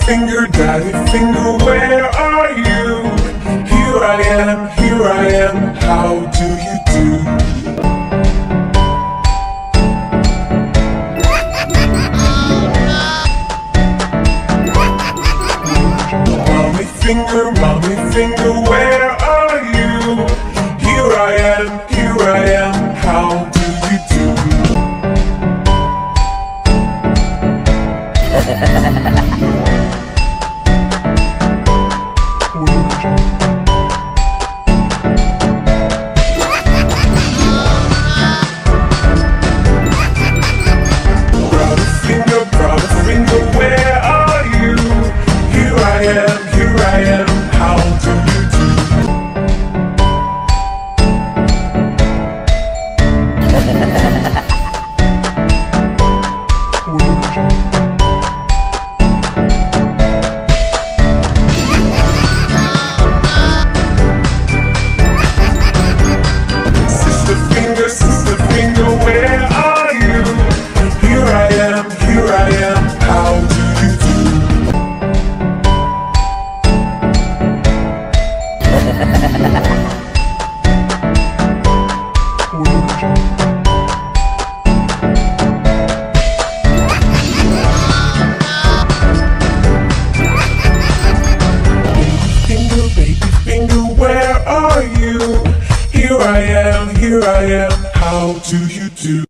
finger, daddy finger, where are you? Here I am, how do you do? Mommy finger, where are you? Here I am, how do you do? Brother finger, where are you? Here I am, how do you do? Sister finger, where are you? Here I am, how do you do? Baby finger, where are you? Here I am, how do you do?